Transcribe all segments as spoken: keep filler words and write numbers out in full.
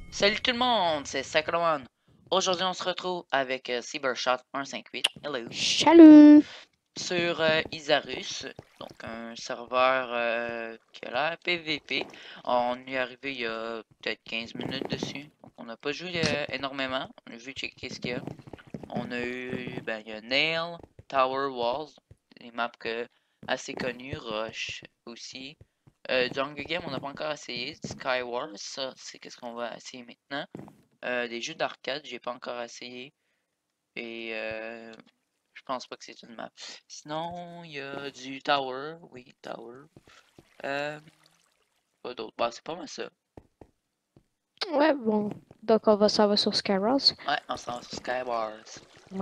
Salut tout le monde, c'est Sacramon. Aujourd'hui, on se retrouve avec euh, Cybershot cent cinquante-huit. Hello. Salut! Sur euh, Isarus, donc un serveur euh, qui a l'air P V P. On y est arrivé il y a peut-être quinze minutes dessus. Donc on n'a pas joué euh, énormément. On a vu checker ce qu'il y a. On a eu, ben, il y a Nail, Tower, Walls, des maps que, assez connues, Rush aussi. Euh, du Hunger Game, on n'a pas encore essayé. Skywars, ça, c'est qu'est-ce qu'on va essayer maintenant. Euh, des jeux d'arcade, j'ai pas encore essayé. Et euh, je pense pas que c'est une map. Sinon, il y a du Tower. Oui, Tower. Euh, pas d'autre. Bah, c'est pas mal ça. Ouais, bon. Donc, on va s'en va sur Skyros. Ouais, on s'en va sur Skywars. Donc,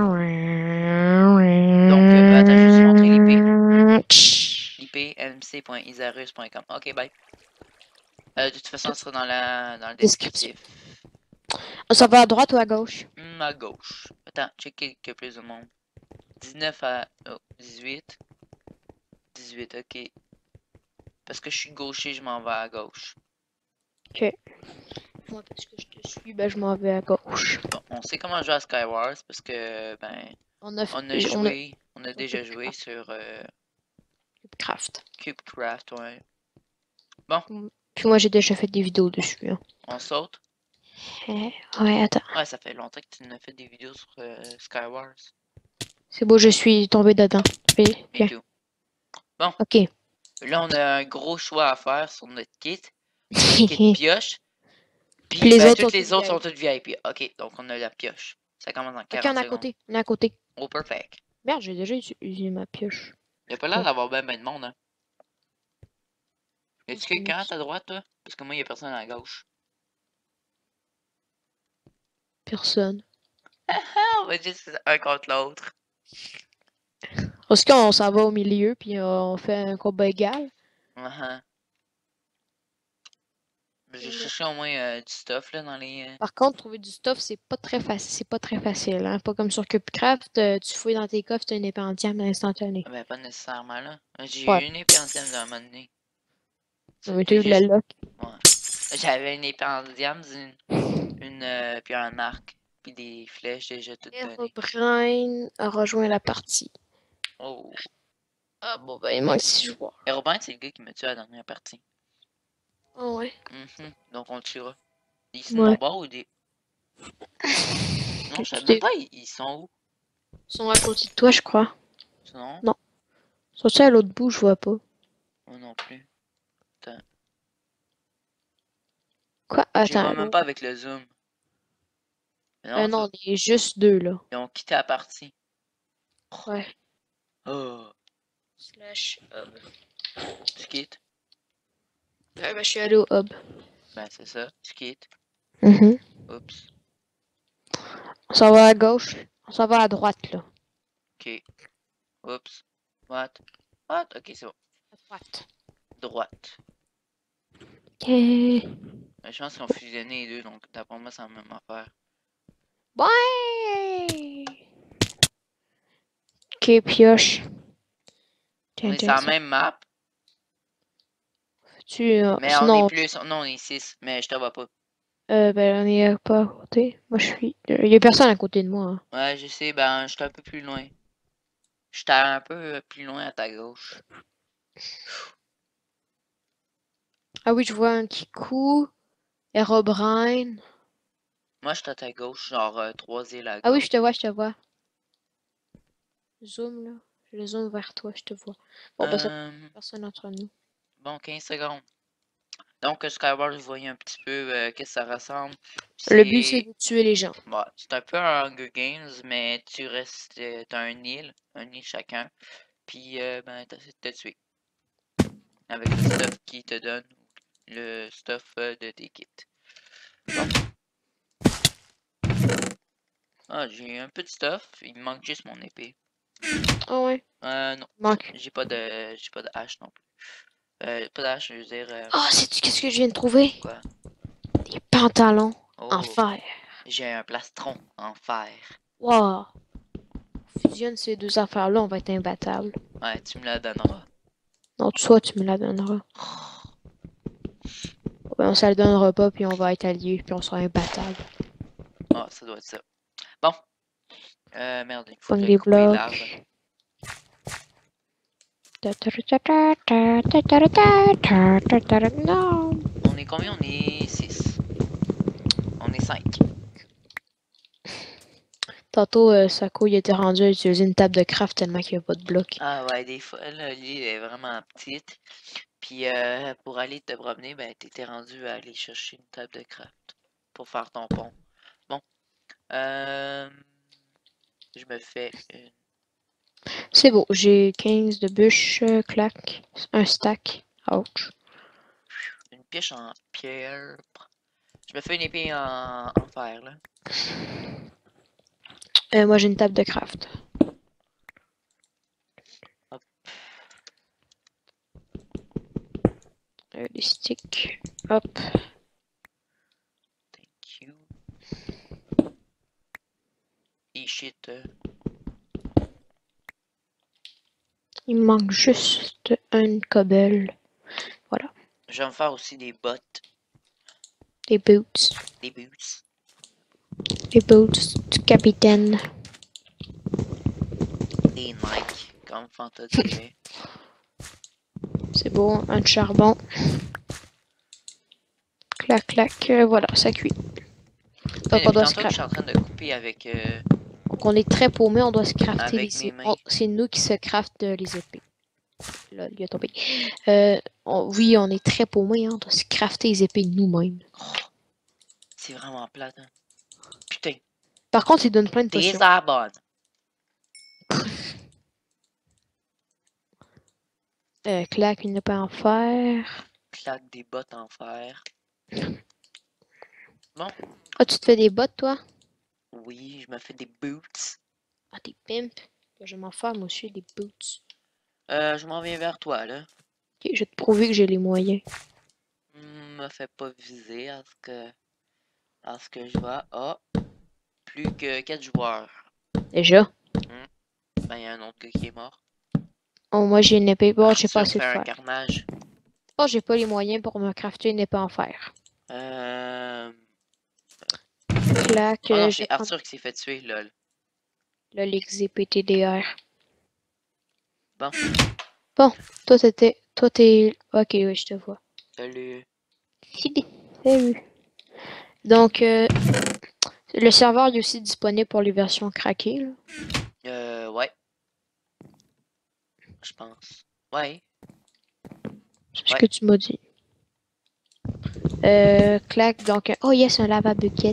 Donc, euh, attends, je vais juste montrer l'I P. L'I P m c point isarus point com. Ok, bye. Euh, de toute façon, ce sera dans, la, dans le description. descriptif. On s'en va à droite ou à gauche? Hmm, à gauche. Attends, checker qu'il y a plus de monde. dix-neuf à oh, dix-huit. dix-huit, ok. Parce que je suis gaucher, je m'en vais à gauche. Ok. Moi, parce que je te suis, ben, je m'en vais à gauche. Bon, on sait comment jouer à Skywars parce que, ben, On a, on a on a joué, on a sur déjà joué Cubecraft. sur euh, Cubecraft. Cubecraft, ouais. Bon, Puis moi, j'ai déjà fait des vidéos dessus. Hein. on saute. Eh, ouais, attends. Ouais, ça fait longtemps que tu nous as fait des vidéos sur euh, Skywars. C'est beau, je suis tombé dedans. Fais- Me Viens. too. Bon, Ok. là, on a un gros choix à faire sur notre kit. On a le kit Puis pioche. Puis, les ben, autres sont toutes tous les autres sont V I P. toutes V I P. Ok, donc on a la pioche. Ça commence dans Ok, quarante on est à secondes. côté. On est à côté. Oh, perfect. Merde, j'ai déjà utilisé ma pioche. Il a pas l'air d'avoir ben ben de monde, hein. Y a-tu Ok, quelqu'un à merci. ta droite, toi? Parce que moi, y a personne à gauche. Personne. Ah, on va juste un contre l'autre. Parce qu'on s'en va au milieu, puis euh, on fait un combat égal. Uh -huh. J'ai Ouais. cherché au moins euh, du stuff là dans les. euh, Par contre, trouver du stuff, c'est pas très facile. C'est pas très facile, hein. Pas comme sur Cupcraft, euh, tu fouilles dans tes coffres, t'as une épée en diamant instantanée. Ben, pas nécessairement là. Ouais. J'ai eu une épée en diamant d'un moment donné. Mais t'as C'était eu de la juste. luck. Ouais. J'avais une épée en diamant, une, une euh, puis un arc, puis des flèches déjà toutes données. Herobrine a rejoint la partie. Oh. Ah bon, ben il manque six joueurs. Aerobrine, c'est le gars qui me tue à la dernière partie. Ah ouais. Mhm. Donc on le tuera. Ils sont de mon Ouais. bord ou des. Non, Que je sais tu même t'es- pas, ils, ils sont où? Ils sont à côté de toi, je crois. Sinon, Non. Sont-ils à l'autre bout, je vois pas. moi non plus. Attends. Quoi? Je les vois Attends, même l'autre. pas avec le zoom. Mais Euh, non, non, ça. on est juste deux, là. Ils ont quitté la partie. Ouais. Oh. Slash hub. Tu quittes? Ouais, ben je suis allé au hub. Ben, c'est ça. Tu quittes. Mhm. Oups. On s'en va à gauche. On s'en va à droite, là. Ok. Oups. What? What? Ok, c'est bon. À droite. Droite. Ok. Ben, je pense qu'ils ont fusionné les deux, donc d'après moi, c'est la même affaire. Ouais! Ok, pioche. On Tiens, est sur tiens, la ça. même map, Tu, euh, mais on est sinon, plus. Non, on est six, mais je te vois pas. euh, ben, on est pas à côté. Moi, je suis. Il y a personne à côté de moi. Hein. Ouais, je sais, ben, je suis un peu plus loin. J'étais un peu euh, plus loin à ta gauche. Ah oui, je vois un Kiku. Herobrine. Moi, je suis à ta gauche, genre euh, trois îles à Ah oui, gauche. je te vois, je te vois. Zoom, là. Je zoome vers toi, je te vois. Bon, ben, ça Euh, personne entre nous. bon, quinze secondes. Donc, Skyward, vous voyez un petit peu euh, qu'est-ce que ça ressemble. Le but, c'est C'est. de tuer les gens. Bon, c'est un peu un Hunger Games, mais tu restes. euh, T'as un île, un île chacun. Puis, euh, ben, t'essaies de te tuer. Avec le stuff qui te donne. Le stuff euh, de tes kits. Bon. Ah, j'ai un peu de stuff. Il me manque juste mon épée. Ah ouais. Euh, non. Manque. J'ai pas de. J'ai pas de hache non plus. Euh, pas de hache, je veux dire. Euh, Ah, sais-tu qu'est-ce que je viens de trouver? quoi? Des pantalons en Oh, fer. j'ai un plastron en fer. Wow. Fusionne ces deux affaires-là, on va être imbattable. Ouais, tu me la donneras. Non, toi, tu me la donneras. Ben, on se le donnera pas, puis on va être alliés, puis on sera imbattable. Ah, ça doit être ça. Bon. Euh, merde, il Pogne faudrait des couper l'arbre. blocs. Non. On est combien? On est six. On est cinq. Tantôt, euh, Sako, il était rendu à utiliser une table de craft tellement qu'il n'y a pas de blocs. Ah ouais, des fois, là, l'île est vraiment petite. Puis euh, pour aller te promener, ben t'étais rendu à aller chercher une table de craft pour faire ton pont. Bon. Euh, je me fais une, C'est beau, j'ai quinze de bûches, euh, clac, un stack. Ouch. une pioche en pierre. Je me fais une épée en, en fer, là. Euh, moi, j'ai une table de craft. Hop. Euh, des sticks. Hop. Thank you. Et shit. euh, Il me manque juste une cobble. Voilà. Je vais me faire aussi des bottes, Des boots. des boots. Des boots du capitaine. Des Nike, comme Fanta dirait. C'est beau, un de charbon. Clac, clac. Euh, voilà, ça cuit. Donc, Hey, on depuis doit se tantôt que je crafter. suis en train de couper avec, euh, Donc, on est très paumé, on doit se crafter avec les mes épées. mains. C'est nous qui se craft euh, les épées. Là, il a tombé. Euh, on- oui, on est très paumé, hein, on doit se crafter les épées nous-mêmes. Oh, c'est vraiment plate, hein. Putain, Par contre, il donne plein de potions. désabonne. Euh, clac, il ne peut en faire. Claque des bottes en fer. Bon, Ah, tu te fais des bottes, toi? oui, je me fais des boots. Ah, des pimps. Je vais m'en faire, moi aussi, des boots. Euh, je m'en viens vers toi, là. Ok, je vais te prouver que j'ai les moyens. Hmm, me fais pas viser à ce que, à ce que je vois. Ah, plus que quatre joueurs. Déjà. Ben, il y a un autre gars qui est mort. Oh, moi, j'ai une épée. Bon, j'ai pas Arthur assez de fait un fer. carnage. Oh, j'ai pas les moyens pour me crafter une épée en fer. Euh... Clac, Oh euh, non, je vais c'est prendre Arthur qui s'est fait tuer, lol. le L P T D R. Bon, Bon, toi, t'étais. Toi, t'es. Ok, oui, je te vois. salut. Salut. Donc, euh, le serveur est aussi disponible pour les versions craquées, là. Euh, ouais. Je pense. Ouais. C'est ce Ouais. que tu m'as dit. Euh, clac, donc. Oh, yes, un lava bucket.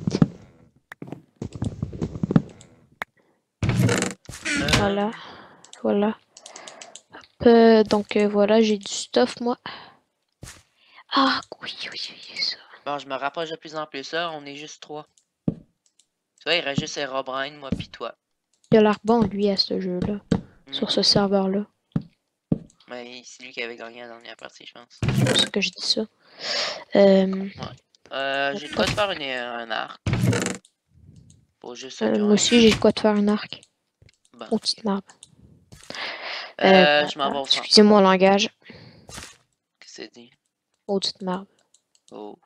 Euh, Voilà. Voilà. Euh, donc, euh, voilà, j'ai du stuff, moi. Ah, oui, oui, oui, ça. Bon, je me rapproche de plus en plus ça. On est juste trois. Tu vois, il reste juste Herobrine, moi pis toi. Il a l'air bon, lui, à ce jeu-là. Sur Mhm. ce serveur-là. Mais c'est lui qui avait gagné la dernière partie, je pense. C'est pour ça que je dis ça. Euh, Euh, j'ai de quoi te faire une- un arc. Pour juste euh, au moi cas. aussi, j'ai de quoi te faire un arc. Bon, Au petit ok. marbre. Euh, Euh, je m'en vais au centre. excusez mon langage. Qu'est-ce que c'est dit? Au petit marbre. Oh.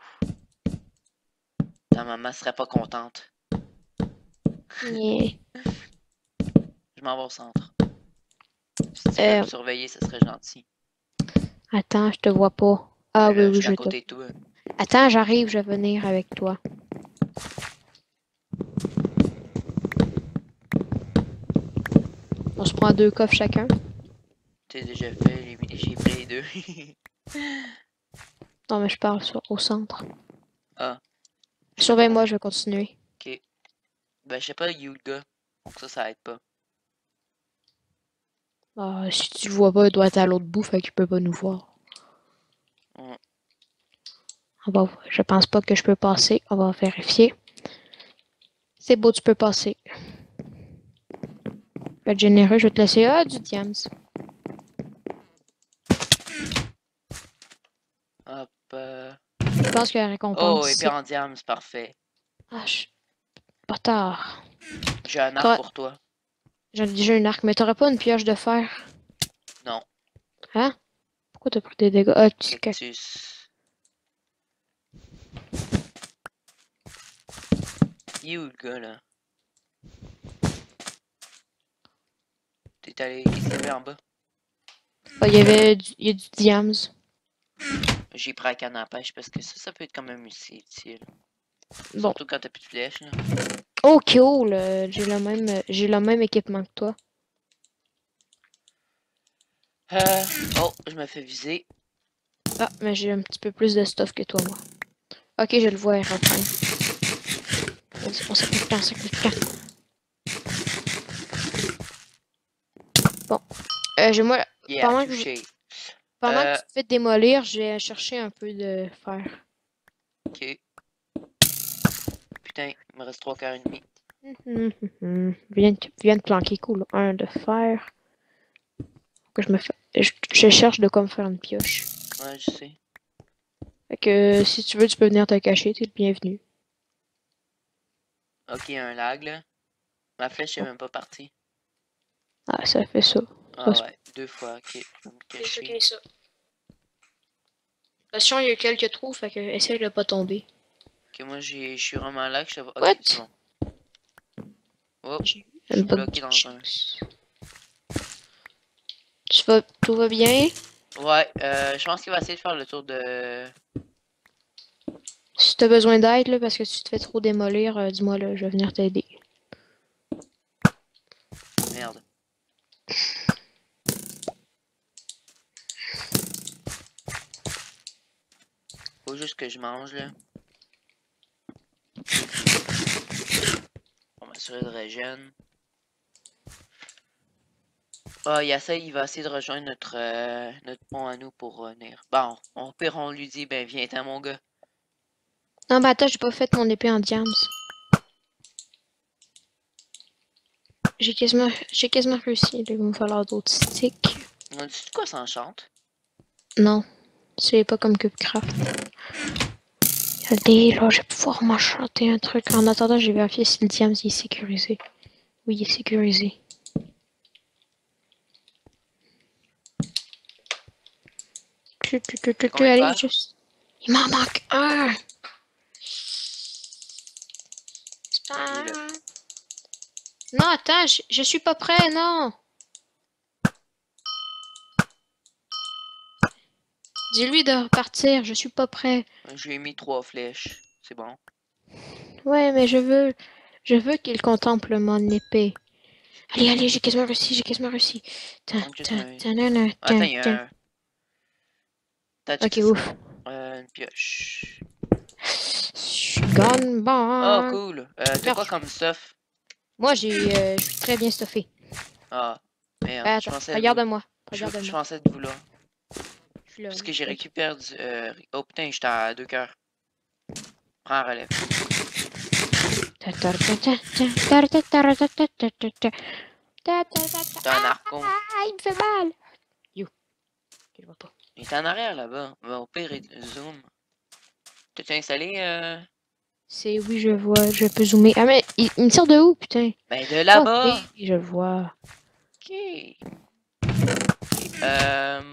Ta maman serait pas contente. Yeah. Je m'en vais au centre. Si tu peux Euh, me surveiller, ce serait gentil. attends, je te vois pas. Ah Ben oui, là, je oui, suis je à te. côté de toi. Attends, j'arrive, je vais venir avec toi. On se prend deux coffres chacun. T'es déjà fait, j'ai mis- j'ai pris les deux. Non, mais je parle sur, au centre. Ah, je sais pas Surveille-moi, combien. je vais continuer. Ok. Ben, je sais pas, you le gars. Donc ça, ça aide pas. Ah, si tu le vois pas, il doit être à l'autre bout, fait qu'il peut pas nous voir. Ouais. On va, je pense pas que je peux passer. On va vérifier. C'est beau, tu peux passer. Je vais être généreux, je vais te laisser. Ah, du diams. Hop. euh, Je pense que la récompense, Oh, épée c'est. en diamant, c'est parfait. Ah, je... pas tard. J'ai un arc T'aurais- pour toi. J'en ai déjà une arc, mais t'aurais pas une pioche de fer? Non, Hein? Pourquoi t'as pris des dégâts? Ah, tu... cactus. Il est où le gars là? T'es allé. Qu'est-ce qu'il y avait en bas? Ah, il y avait du, il y a du diams. J'ai pris la canne à pêche parce que ça, ça peut être quand même utile. Bon. Surtout quand t'as plus de flèches là. Oh, cool! euh, J'ai le même, euh, j'ai le même équipement que toi. Euh... Oh, je me fais viser. Ah, mais j'ai un petit peu plus de stuff que toi, moi. Ok, je le vois, R un. On s'applique plein, on s'applique plein. Bon. Euh, j'ai moi. Yeah, Pendant que, touché. pendant que Euh... tu te fais démolir, j'ai cherché un peu de fer. Ok. Putain, il me reste trois quarts et demi. Viens, de- viens de planquer, cool. Un de fer. Que je me fais. Je, je cherche de quoi me faire une pioche. Ouais, je sais. Fait que si tu veux, tu peux venir te cacher, t'es le bienvenu. Ok, un lag là. Ma flèche est même pas partie. Ah, ça fait ça. Ah Ça, ouais, deux fois, ok. Je vais me c'est cacher. ça. Attention, il y a quelques trous, fait que essaye de pas tomber. Ok, moi je suis vraiment lag, je sais pas. Ok, What? c'est bon. Oh, J'ai je un suis bug bloqué de dans un. chance. Tu vas, tout va bien? Ouais, euh, je pense qu'il va essayer de faire le tour de. Si t'as besoin d'aide, là, parce que tu te fais trop démolir, euh, dis-moi, là, je vais venir t'aider. Merde. Faut juste que je mange là. On va m'assurer de régène. Ah, il essaie, il va essayer de rejoindre notre, euh, notre pont à nous pour revenir. Bon, au pire, on lui dit, ben viens-t'en mon gars. Non, bah attends, j'ai pas fait mon épée en diams. J'ai quasiment, j'ai quasiment réussi. Là, il va me falloir d'autres sticks. On dit de quoi s'enchante? Non, c'est pas comme Cubecraft. Allez, là, je vais pouvoir m'enchanter un truc. En attendant, j'ai vérifié si le diams il est sécurisé. Oui, il est sécurisé. Tu, tu, tu, tu, tu, Combien de allez, fer? juste. Il m'en manque un! C'est pas Il est là. un. Non, attends, je, je suis pas prêt, non! Dis-lui de repartir, je suis pas prêt. Je lui ai mis trois flèches. C'est bon. Ouais, mais je veux. Je veux qu'il contemple mon épée. Allez, allez, j'ai quasiment réussi, j'ai quasiment réussi. Tin, En plus, tin, un... tin, tin, Attends, tin, il y tin. a un... T'as checké Ok, ça? ouf. Euh, une pioche. Gun Oh, bang. cool. Euh, t'as quoi Merde, comme stuff? moi, j'ai, euh, je suis très bien stuffé. Ah, merde. Ah, Je attends, pensais de vous... regarde-moi, Je, je regarde-moi. pensais de vous là. Je suis là, Parce là. que j'ai Ok. récupéré du... Euh... Oh putain, j'étais à deux cœurs. Prends la relève. Ta, ta, ta, ta, ta, ta, ta, ta, ta, ta, ta, ta, ta. Ta, ta, ta, ta. T'as un arcon. Ah, il me fait mal. You. Je le vois pas. Il est en arrière là-bas. Ben, au pire, il- zoom. T'as-tu installé? Euh... C'est oui, je vois, je peux zoomer. Ah, mais il, il me tire de où, putain? Ben, de Oh, oui, là-bas. je le vois. Ok. Euh...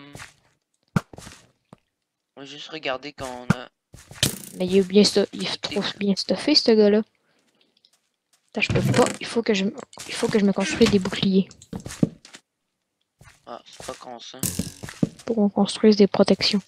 On va juste regarder qu'on a... Mais il est bien stu- il est trop Des... bien stuffé, ce gars-là. Attends, je peux pas. Il faut que je, me- il faut que je me construise des boucliers Ah, c'est pas con ça. pour qu'on construise des protections.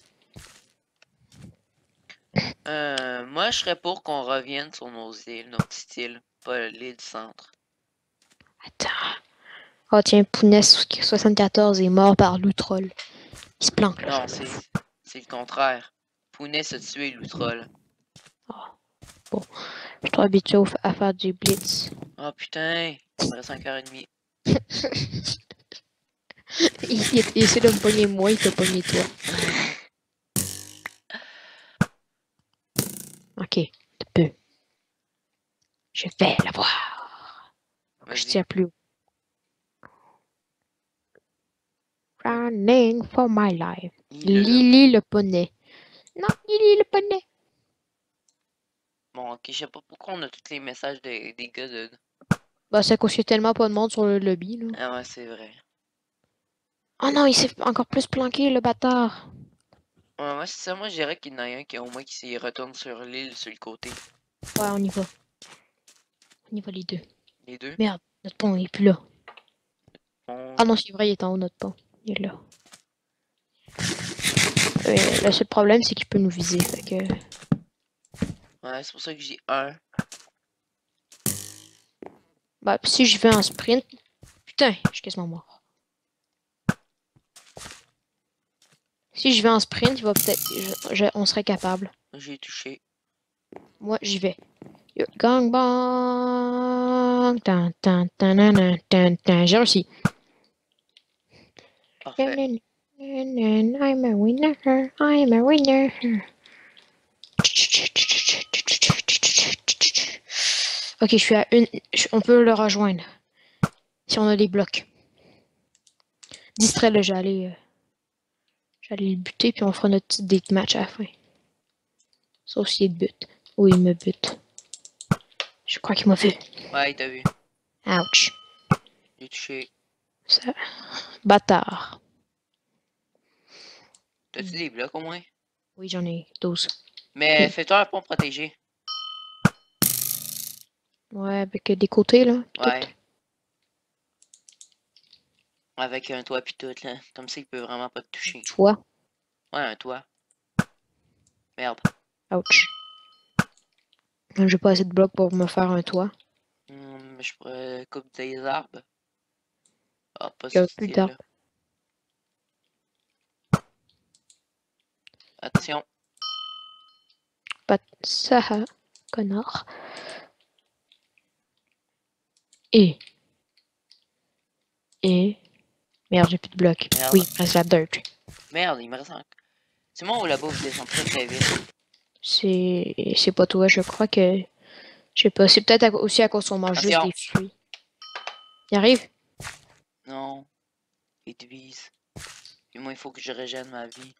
Euh, moi, je serais pour qu'on revienne sur nos îles, nos petites îles, pas l'île du centre. Attends. Oh, tiens, Pounès soixante-quatorze est mort par loup troll. Il se planque, là, je Non, m'en c'est fous. c'est le contraire. Pounès a tué Loutrol. Oh, bon, je suis trop habitué au- à faire du blitz. Oh putain, il me reste cinq heures trente. il, il, il essaie de me pogner moi, il te pogne toi. Ok, tu peux. Je vais l'avoir. Faut que je Vas-y. tire plus haut. Running for my life. Il est là. Lily le poney. Non, Lily le poney. Bon, ok, je sais pas pourquoi on a tous les messages des, des gars de... Bah, c'est parce qu'il y a tellement pas de monde sur le lobby, là. Ah ouais, c'est vrai. Oh non, il s'est encore plus planqué, le bâtard. Ouais, moi, c'est ça. Moi, je dirais qu'il y en a un qui, au moins, qui s'y retourne sur l'île, sur le côté. Ouais, on y va. On y va les deux. Les deux. Merde, notre pont il est plus là. On... Ah non, c'est vrai, il est en haut, notre pont. Il est là. Euh, le seul problème, c'est qu'il peut nous viser. Fait que... Ouais, c'est pour ça que j'ai un. Bah, pis si je vais en sprint... Putain, je suis quasiment mort. Si je vais en sprint, il va peut-être... je- je- On serait capable. J'ai touché. Moi, j'y vais. Yo, gang bang! Tan, tan, tan, nan, nan, tan, tan. J'ai réussi. Parfait. I'm a winner. I'm a winner. Ok, je suis à une... je- On peut le rejoindre. Si on a des blocs. Distrait-le, j'allais... Euh... J'allais le buter, puis on fera notre petit deathmatch à la fin. Sauf s'il est de but. Ou il me bute. Je crois qu'il m'a vu. Ouais, il t'a vu. Ouch. J'ai touché. Ça... Bâtard. T'as-tu des blocs au moins? Oui, j'en ai douze. Mais Ok. fais-toi un pont protégé. Ouais, avec des côtés, là. Ouais. Tout. Avec un toit pis tout, là. Comme ça, il peut vraiment pas te toucher. Toi. Ouais, un toit. Merde. Ouch. J'ai pas assez de blocs pour me faire un toit. Hum, je pourrais couper des arbres. Ah, pas Il y ce a plus d'arbres. style-là. Attention. Pas de ça, connard. Et. Et. Merde, j'ai plus de blocs. Merde. Oui, il me reste la dirt. Merde, il me reste un... C'est moi ou là-bas vous descendez très très vite. C'est. C'est pas toi, je crois que. Je sais pas. C'est peut-être à- aussi à cause qu'on mange juste Attention. des fruits. Il arrive? Non. Il te vise. Et moi, il faut que je régène ma vie.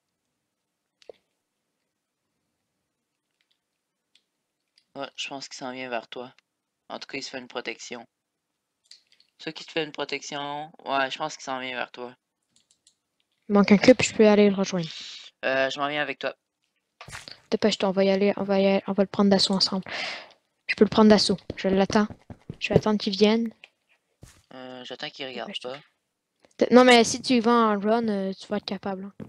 Ouais, je pense qu'il s'en vient vers toi. En tout cas, il se fait une protection. Ceux qui te fait une protection, ouais, je pense qu'il s'en vient vers toi. Il manque un cube, je peux aller le rejoindre. Euh, je m'en viens avec toi. Dépêche-toi, on va y aller, on va y aller, on va le prendre d'assaut ensemble. Je peux le prendre d'assaut. Je l'attends. Je vais attendre qu'il vienne. Euh, j'attends qu'il regarde Dépêche-toi. pas. T- Non, mais si tu y vas en run, euh, tu vas être capable. Hein.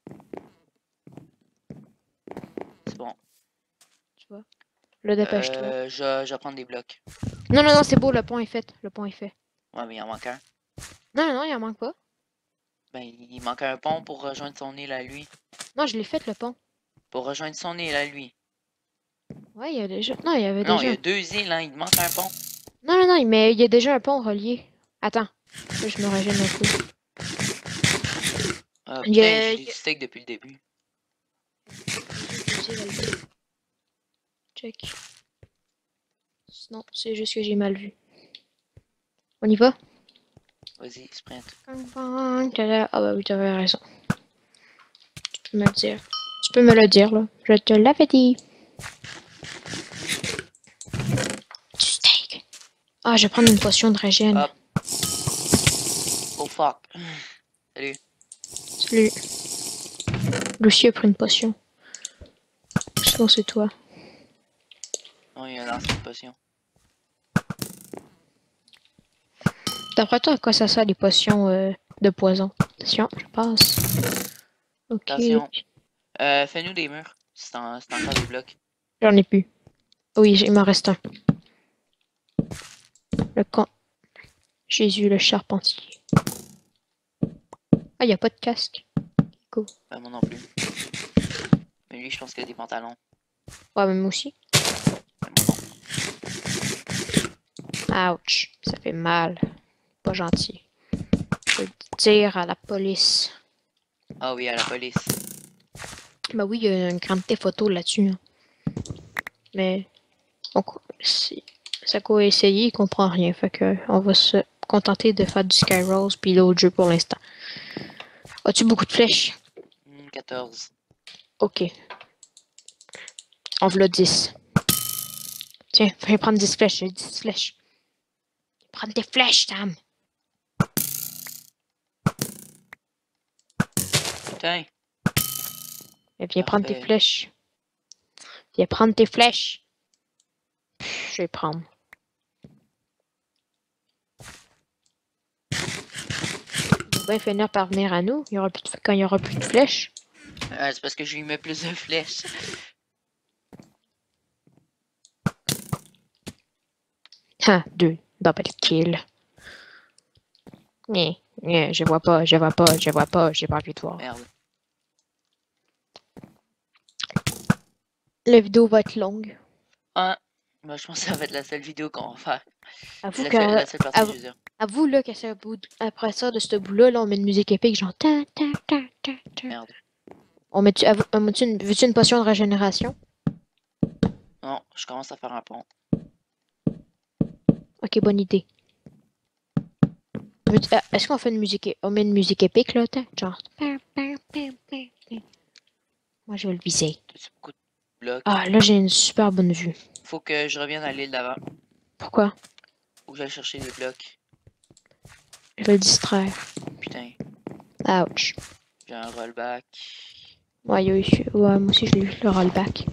C'est bon. Tu vois? Là, dépêche-toi. Euh, je, je vais prendre des blocs. Non, non, non, c'est beau, le pont est fait. Le pont est fait. Ouais, mais il en manque un. Non, non, non, il en manque pas. Ben, il manque un pont pour rejoindre son île à lui. Non, je l'ai fait, le pont. Pour rejoindre son île à lui. Ouais, il y a déjà. Non, il y avait Non, il y déjà. a deux îles, hein. Il manque un pont. Non, non, non, mais il y a déjà un pont relié. Attends. Là, je me régène un peu. Ah, Il y putain, a- j'ai il y des a- steaks depuis le début. Check. Non, c'est juste que j'ai mal vu. On y va? Vas-y, sprint. Ah bah oui, t'avais raison. Tu peux me le dire. Tu peux me le dire, là. Je te l'avais dit. Du steak. Ah, je vais prendre une potion de régène. Hop. Oh fuck. Salut. Salut. Lucie a pris une potion. Sinon, c'est toi. Non, il y a un lancé de potion. D'après toi, à quoi ça sert les potions euh, de poison? Attention, je passe. Ok. Attention. Euh, fais-nous des murs. C'est en- c'est encore des blocs. J'en ai plus. Oui, il m'en reste un. Le camp. Jésus le charpentier. Ah, il n'y a pas de casque. Go. Ben, moi non plus. Mais lui, je pense qu'il a des pantalons. Ouais, mais moi aussi. Ben, moi non. Ouch. Ça fait mal. Pas gentil. Je vais dire à la police. Ah oui, à la police. Bah oui, il y a une grande photo là-dessus. Hein. Mais on, si Sako a essayé, il comprend rien. Fait que on va se contenter de faire du Skyrose puis l'autre jeu pour l'instant. As-tu beaucoup de flèches? Hmm, quatorze. Ok. On veut dix. Tiens, viens prendre dix flèches. J'ai dix flèches. Prendre des flèches, Sam. Putain. Eh, viens prendre tes Parfait. flèches. Viens prendre tes flèches. Pff, je vais prendre. bien finir par venir à nous. Il y aura plus de... Quand il y aura plus de flèches. Euh, c'est parce que je lui mets plus de flèches. Ah, deux. Double kill. Mais, mais, je vois pas, je vois pas, je vois pas, j'ai pas envie de voir. Merde. La vidéo va être longue. Ah, bah, je pense que ça va être la seule vidéo qu'on va faire. Avoue La, que, seule- la seule partie, je avoue, veux dire. avoue là que c'est bout de- après ça, de ce bout-là, là, on met une musique épique, genre ta ta ta ta ta. Merde. On met, avoue, on met une, veux-tu une potion de régénération? Non, je commence à faire un pont. Ok, bonne idée. Veux-tu- ah, Est-ce qu'on fait une musique, é- on met une musique épique là, ta? Genre. Moi, je vais le viser. T'as-tu beaucoup de blocs? Ah, là, j'ai une super bonne vue. Faut que je revienne à l'île d'avant. Pourquoi? Faut que j'aille chercher des blocs. Je vais le distraire. Putain, Ouch. j'ai un rollback. Ouais, yo, je- ouais, moi aussi, je l'ai eu, le rollback.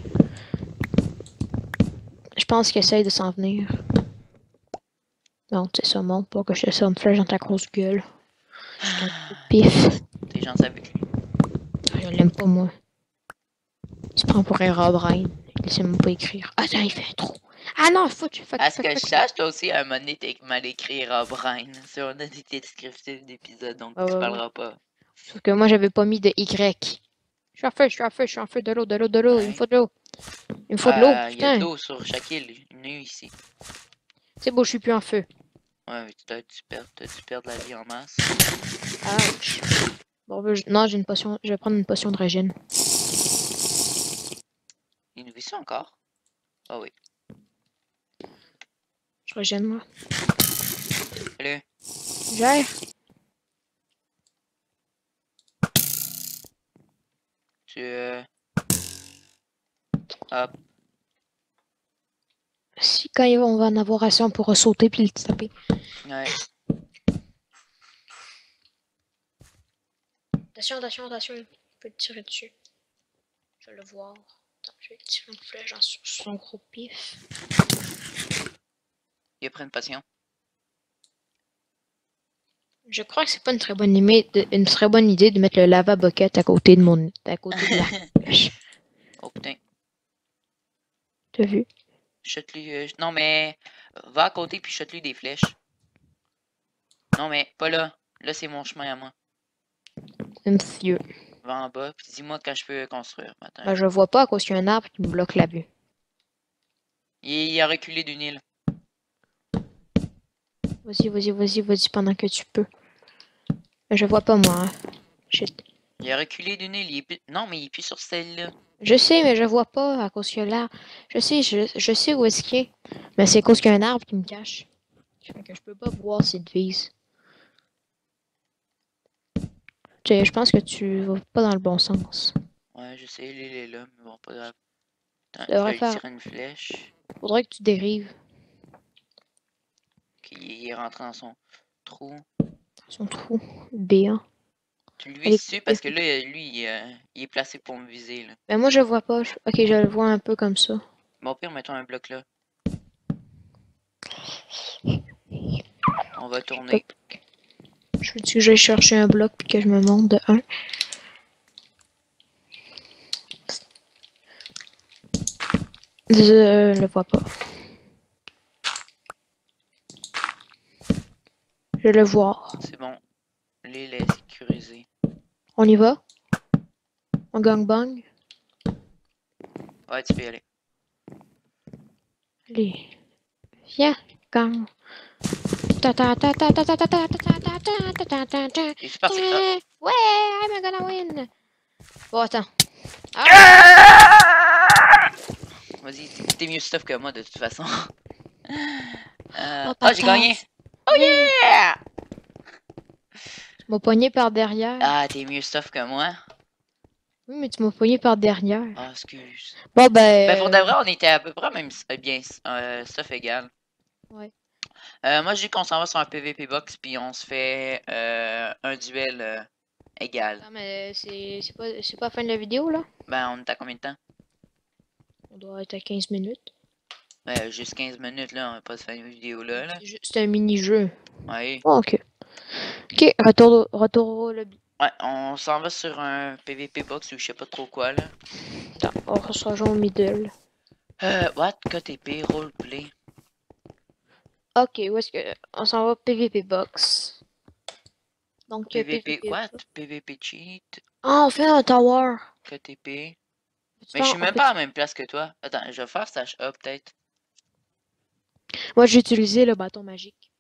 Je pense qu'il essaye de s'en venir. Non, c'est ça, monte pas que je te sonne flèche dans ta grosse gueule. Je t'en pif. T'es gentil avec lui. Ah, je l'aime pas, moi. Il se prend pour un Robrine. Il sait même pas écrire. Ah, attends, il fait un trou. Ah non, faut que tu fasses. À ce que je sache, toi aussi, à un moment donné, t'es mal écrit Robrine. Sur on a des descriptifs d'épisodes, donc Ah, tu ouais, parleras pas. Sauf que moi, j'avais pas mis de Y. Je suis en feu, je suis en feu, je suis en feu. De l'eau, de l'eau, de l'eau. Il me Ouais. faut de l'eau. Il me faut de l'eau, Euh, il y a de putain. l'eau sur chaque île. Il y en a eu ici. C'est beau, je suis plus en feu. Ouais, mais t'as dû perdre, t'as dû perdre la vie en masse. Ouch. Bon, ben, je- non, j'ai une potion. Je vais prendre une potion de régène. Il nous vit ça encore? Ah oui. Je régène, moi. Salut. Gère. Tu euh... Hop. Si, quand on va en avoir assez, on pourra sauter puis le taper. Ouais. Attention, attention, attention. Il peut te tirer dessus. Je vais le voir. Attends, je vais tirer une flèche dans son, son gros pif. Il a pris une potion. Je crois que c'est pas une très bonne idée de, une très bonne idée de mettre le lava bucket à côté de mon à côté de la flèche. Oh putain. T'as vu? Chute-lui. euh, Non mais. Va à côté puis chute-lui des flèches. Non mais pas là. Là c'est mon chemin à moi. Monsieur. Va en bas puis dis-moi quand je peux construire. Attends. Ben, je vois pas à cause qu'il y a un arbre qui me bloque la vue. Il, il a reculé d'une île. Vas-y, vas-y, vas-y, vas-y pendant que tu peux. Ben, je vois pas moi. Hein. Shit. Il a reculé d'une île. Il est plus... Non mais il est plus sur celle-là. Je sais, mais je vois pas à cause qu'il y a l'arbre. Je sais, je, je sais où est-ce qu'il est. Mais c'est à cause qu'il y a un arbre qui me cache. Fait que je peux pas voir s'il te vise. Tu sais, je pense que tu vas pas dans le bon sens. Ouais, je sais, l'île est là, mais bon, pas grave. Attends, Tu je devrais vais lui faire. tirer une flèche. Faudrait que tu dérives. Ok, il est rentré dans son trou. Son trou béant. Tu lui Allez, dessus parce que là, lui, il, euh, il est placé pour me viser, là. Mais moi je vois pas. Je- Ok, je le vois un peu comme ça. Bon, au pire, mettons un bloc là. On va tourner. Je veux dire que j'aille chercher un bloc puis que je me monte de un. Je le vois pas. Je le vois. C'est bon. L'île est sécurisée. On y va? On gangbang? Ouais, tu peux y aller. Allez. Viens, gang. Ta ta ta ta ta ta ta ta ta ta ta ta ta ta ta. Et c'est parti. Ah. Ouais, I'm gonna win. Bon, attends. Ah. Vas-y, t'es- t'es mieux stuff que moi de toute façon. Euh, Oh, Ah, j'ai patate. gagné! Oh yeah! Tu m'as pogné par derrière. Ah, t'es mieux stuff que moi. Oui, mais tu m'as pogné par derrière. Ah, excuse. Bon, ben. Ben, pour de euh, vrai, on était à peu près même euh, bien euh, stuff égal. Ouais. Euh, moi, je dis qu'on s'en va sur un P V P box, puis on se fait euh, un duel euh, égal. Non, mais c'est c'est pas, c'est pas la fin de la vidéo, là? Ben, on est à combien de temps? On doit être à quinze minutes. Ben, juste quinze minutes, là, on va pas se faire une vidéo là, là. C'est juste un mini-jeu. Ouais. Oh, ok. Ok, retour, au- retour au lobby. Ouais, on s'en va sur un P V P box ou je sais pas trop quoi là. Attends, on se rejoint au middle. Euh, what? K T P, roleplay. Ok, où est-ce que... On s'en va P V P box. Donc, euh, P V P, P V P... what? P V P cheat, Ah, on fait un tower. K T P. Peux-tu Mais je faire- suis on même peut pas à la même place que toi. Attends, je vais faire slash A peut-être. Moi, j'ai utilisé le bâton magique.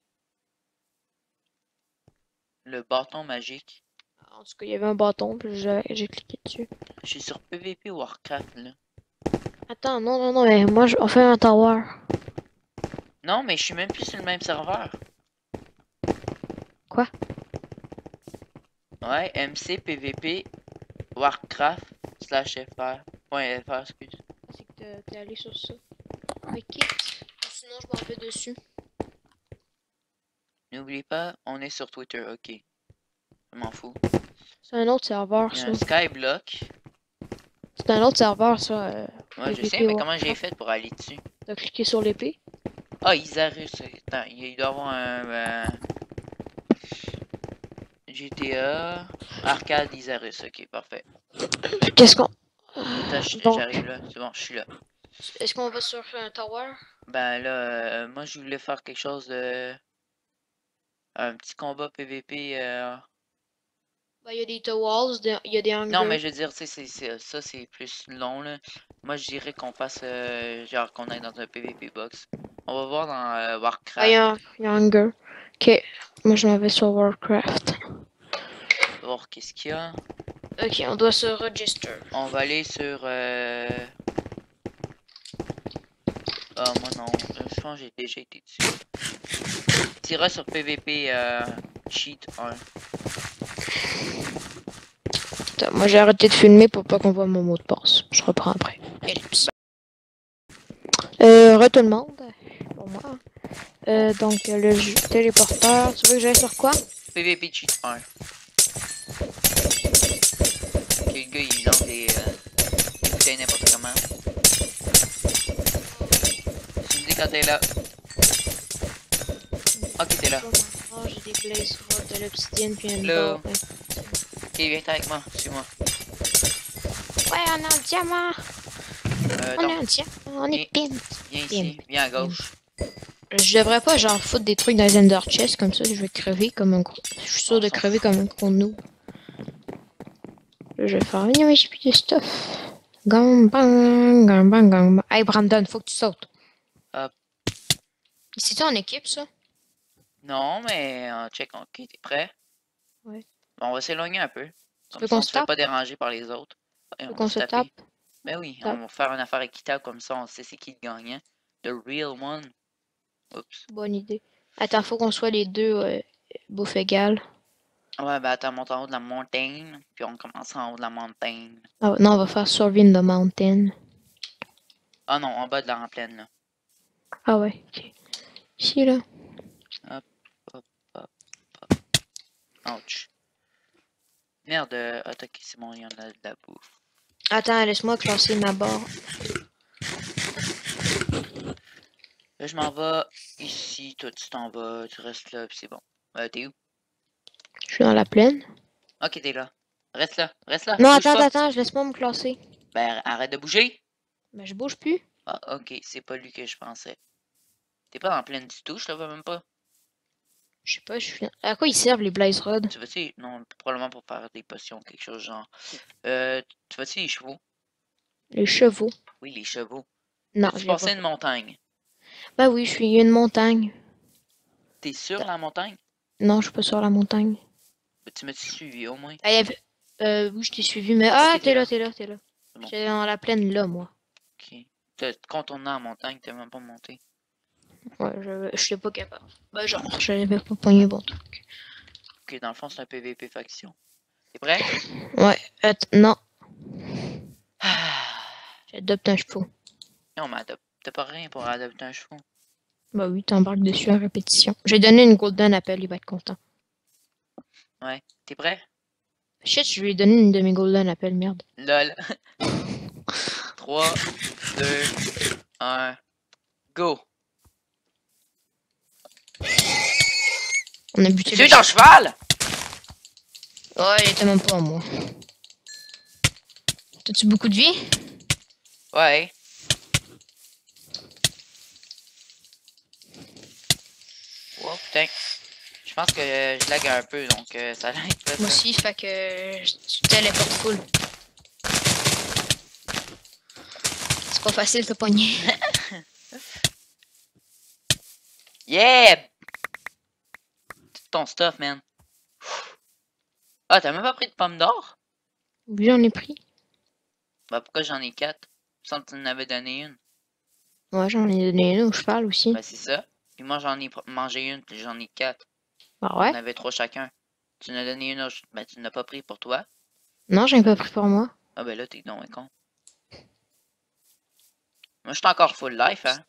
Le bâton magique. En tout cas, il y avait un bâton, puis j'ai j'ai cliqué dessus. Je suis sur P V P Warcraft là. Attends, non, non, non, mais moi, je- on fait un tower. Non, mais je suis même plus sur le même serveur. Quoi? Ouais, M C P V P Warcraft slash fr. Point fr, excuse. C'est que t'es- t'es allé sur ça. Mais quitte. Sinon, je m'en vais dessus. N'oublie pas, on est sur Twitter, ok. Je m'en fous. C'est un autre serveur, Il y a ça. un Skyblock. C'est un autre serveur, ça. Euh, Ouais, je sais, P V P mais comment j'ai Warcraft. fait pour aller dessus? T'as cliqué sur l'épée. Ah, Isarus. Attends, il doit y avoir un. euh, G T A. Arcade Isarus, ok, parfait. Qu'est-ce qu'on... Attends, j- Donc, j'arrive là. C'est bon, je suis là. est-ce qu'on va sur un tower? Ben là, euh, moi je voulais faire quelque chose de. Un petit combat P V P. euh, Bah, il y a des walls, il y a des Non, mais hangers. je veux dire, tu sais, c'est- c'est- ça c'est plus long là. Moi je dirais qu'on fasse. euh, genre qu'on aille dans un P V P box. On va voir dans euh, Ah, il y Warcraft. a un, il y a un hangar. Ok, moi je m'en vais sur Warcraft. Voir qu'est-ce qu'il y a. Ok, on doit se register. On va aller sur. Euh... Ah, moi non. Euh, Je pense que j'ai déjà été dessus. Tira sur P V P euh, Cheat un. Attends, moi j'ai arrêté de filmer pour pas qu'on voit mon mot de passe. Je reprends après. Ellipse. Euh, re tout le monde. Pour moi. Euh, donc le jeu téléporteur. Tu veux que j'aille sur quoi? P V P Cheat un. Ok, le gars il lance des, euh, des bouteilles n'importe comment. Tu me dis quand t'es là. Ok, t'es là. Oh, j'ai des blaze rods, de l'obsidienne puis une Hello. barre. Ok, viens avec moi. Suis-moi. Ouais, on est en diamant. Euh, On est donc, en diamant. On est viens, pimp. viens ici. Viens à gauche. Je devrais pas genre foutre des trucs dans les ender chest comme ça, je vais crever comme un gros. Je suis sûr On de s'en crever fout. comme un gros noob. Là, je vais faire une j'ai plus de stuff. Gang bang, gang bang, gang bang. Hey Brandon, faut que tu sautes. Hop. C'est-tu en équipe ça? Non, mais euh, check. Ok, t'es prêt? Ouais. Bon, on va s'éloigner un peu. Tu Comme veux ça, qu'on on se se fait tape? pas déranger par les autres. Et Tu veux on va qu'on se se tape? taper. Ben oui, Tape. on va faire une affaire équitable comme ça, on sait c'est qui le gagnant. The real one. Oups. Bonne idée. Attends, faut qu'on soit les deux euh, bouffe égale. Ouais, ben attends, monte en haut de la montagne, puis on commence en haut de la montagne. Ah, non, on va faire Survey in the Mountain. Ah non, en bas de la plaine, là. Ah ouais, ok. Ici là. Hop, hop, hop, hop. Ouch. Merde, euh, ah, ok, c'est bon, il y en a de la bouffe. Attends, laisse-moi classer ma barre. Là, je m'en vais ici, toi tu t'en vas, tu restes là, puis c'est bon. Euh, t'es où? Je suis dans la plaine. Ok, t'es là. Reste là, reste là, Non, bouge attends, pas. attends, je laisse pas me classer. Ben, arrête de bouger. Ben, je bouge plus. Ah, ok, c'est pas lui que je pensais. T'es pas dans la plaine du tout, je te vois même pas. Je sais pas, je suis. À quoi ils servent les Blaze Rods? Tu vas-tu, non, probablement pour faire des potions, quelque chose genre. Euh, tu vas-tu les chevaux? Les chevaux. Oui, les chevaux. Non, Peux-tu je les vois passer une pas. montagne? Ben oui, je suis une montagne. T'es sur la montagne? Non, je suis pas sur la montagne. Peux-tu me suivi au moins? Ah, y avait- Euh, oui, je t'ai suivi, mais. Ah, Ok, t'es là, t'es là, t'es là. C'est bon. J'étais dans la plaine là, moi. Ok. T'as contourné la montagne, t'es même pas monté. Ouais, je, je suis pas capable. Ben, genre, je n'avais pas pogné bon truc. Ok, dans le fond, c'est un P V P faction. T'es prêt? Ouais, att- non, Ah. j'adopte un cheval. Non, mais adopte- t'as pas rien pour adopter un cheval. Bah oui, t'embarques dessus à répétition. J'ai donné une golden appel, il va être content. Ouais. T'es prêt? Shit, je lui ai donné une de mes golden appel, merde. Lol. trois, deux, un, go! On a buté Tu es le... dans le cheval? Ouais, il était même pas à moi. T'as-tu beaucoup de vie? Ouais. Oh putain. Je pense que je lag un peu, donc euh, ça lag pas. Moi aussi, fait que je téléporte full. C'est pas facile de pogner. Yeah! Tout ton stuff, man. Ah, t'as même pas pris de pommes d'or? Oui, j'en ai pris. Bah pourquoi j'en ai quatre? Sans que tu en avais donné une. Ouais, j'en ai donné une au cheval aussi. Bah c'est ça. Puis moi j'en ai mangé une, puis j'en ai quatre. Ah On ouais? avait trois chacun. Tu en as donné une, autre- ben tu n'as pas pris pour toi. Non, j'en ai pas pris pour moi. Ah ben là t'es donc con. Moi je suis encore full life, hein.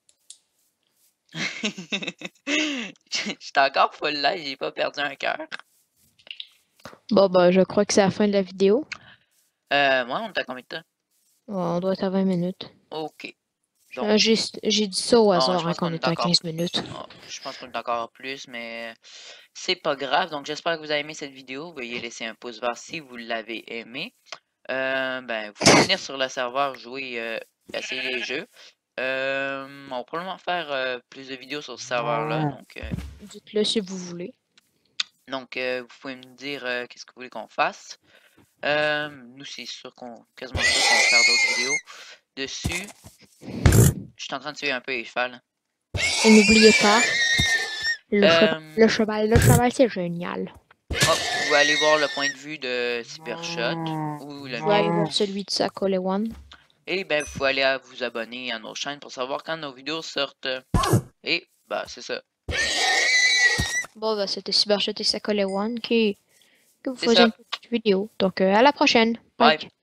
J'étais encore full life, j'ai pas perdu un cœur. Bon, bah, je crois que c'est la fin de la vidéo. Euh, moi on t'a combien de temps? Ouais, on doit être à vingt minutes. Ok. Euh, Donc, J'ai j'ai dit ça au non, je hasard hein, pense qu'on qu'on est était à encore. quinze minutes. Oh, je pense qu'on est encore plus, mais c'est pas grave. Donc j'espère que vous avez aimé cette vidéo. Veuillez laisser un pouce vert si vous l'avez aimé. Euh, ben, vous pouvez venir sur le serveur jouer, euh, essayer les jeux. Euh, on va probablement faire euh, plus de vidéos sur ce serveur-là. Donc, euh, Dites-le si vous voulez. donc euh, vous pouvez me dire euh, qu'est-ce que vous voulez qu'on fasse. Euh, nous, c'est sûr qu'on quasiment sûr qu'on va faire d'autres vidéos dessus. Je suis en train de tuer un peu les chevals. Et n'oubliez pas, le, Euh, cheval, le cheval, le cheval, c'est génial. oh, vous pouvez aller voir le point de vue de Cybershot ou le Vous pouvez aller mien. voir celui de Sakole One. Et ben, vous pouvez aller à vous abonner à nos chaînes pour savoir quand nos vidéos sortent. Et bah, c'est ça. Bon, bah, c'était Cybershot et Sakole One qui, que vous C'est faisiez ça. une petite vidéo. Donc, euh, à la prochaine. Bye. Bye.